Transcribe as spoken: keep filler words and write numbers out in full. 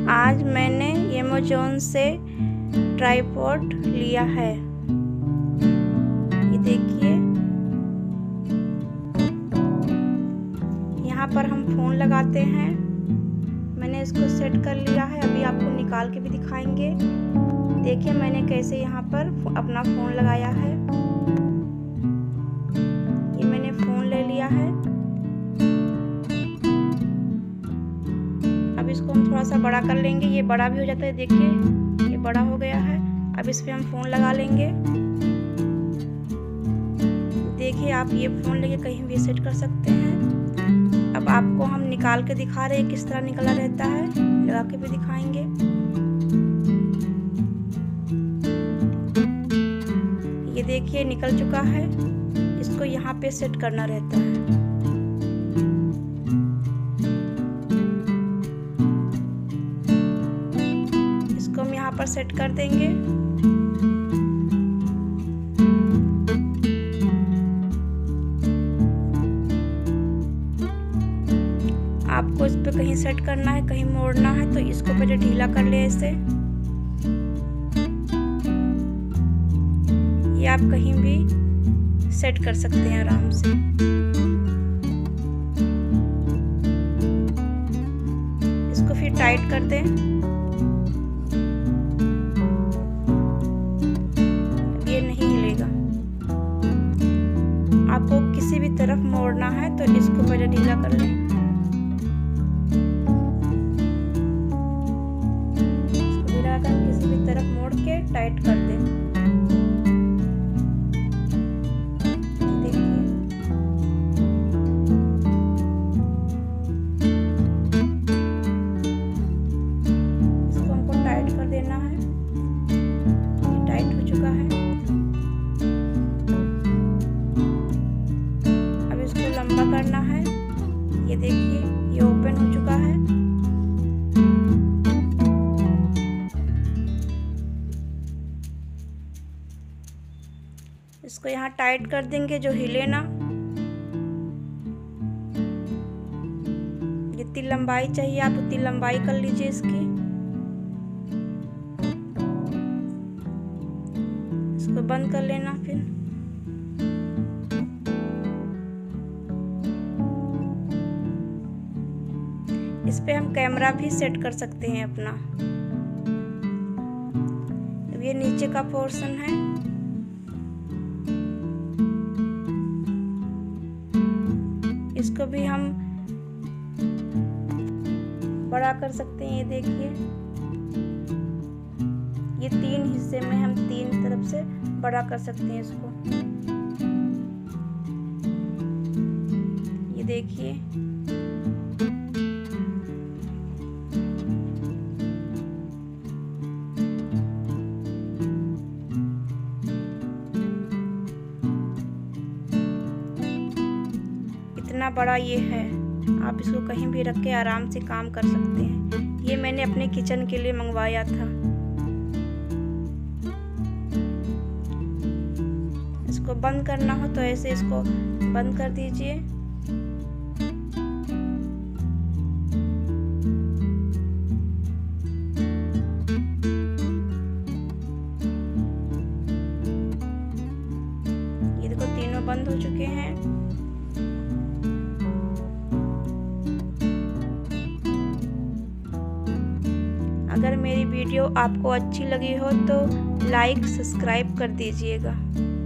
आज मैंने अमेज़न से ट्राइपॉड लिया है। ये देखिए, यहाँ पर हम फ़ोन लगाते हैं। मैंने इसको सेट कर लिया है, अभी आपको निकाल के भी दिखाएंगे। देखिए मैंने कैसे यहाँ पर अपना फ़ोन लगाया है। ये मैंने फ़ोन ले लिया है। अब इसको हम थोड़ा सा बड़ा कर लेंगे, ये बड़ा भी हो जाता है। देखिए ये बड़ा हो गया है। अब इस पे हम फ़ोन लगा लेंगे। देखिए आप ये फ़ोन लेके कहीं भी सेट कर सकते हैं। अब आपको हम निकाल के दिखा रहे हैं किस तरह निकला रहता है, लगा के भी दिखाएंगे। ये देखिए निकल चुका है। इसको यहाँ पे सेट करना रहता है। इसको हम यहाँ पर सेट कर देंगे। आपको इस पे कहीं सेट करना है, कहीं मोड़ना है, तो इसको पहले ढीला कर ले ऐसे। ये आप कहीं भी सेट कर सकते हैं आराम से। इसको फिर टाइट कर दें। ये नहीं हिलेगा। आपको किसी भी तरफ मोड़ना है तो इसको पहले ढीला कर लें। किसी भी तरफ मोड़ के टाइट कर दें। देखिए इसको हमको टाइट कर देना है। ये टाइट हो चुका है। अब इसको लंबा करना है। ये देखिए ये ओपन हो चुका है। इसको यहाँ टाइट कर देंगे जो हिले ना। जितनी लंबाई चाहिए आप उतनी लंबाई कर लीजिए इसकी। इसको बंद कर लेना। फिर इस पे हम कैमरा भी सेट कर सकते हैं अपना। अब ये नीचे का पोर्शन है। इसको भी हम बड़ा कर सकते हैं। ये देखिए ये तीन हिस्से में हम तीन तरफ से बड़ा कर सकते हैं इसको। ये देखिए इतना बड़ा ये है। आप इसको कहीं भी रख के आराम से काम कर सकते हैं। ये मैंने अपने किचन के लिए मंगवाया था। इसको बंद करना हो तो ऐसे इसको बंद कर दीजिए। ये देखो तीनों बंद हो चुके हैं। अगर मेरी वीडियो आपको अच्छी लगी हो तो लाइक सब्सक्राइब कर दीजिएगा।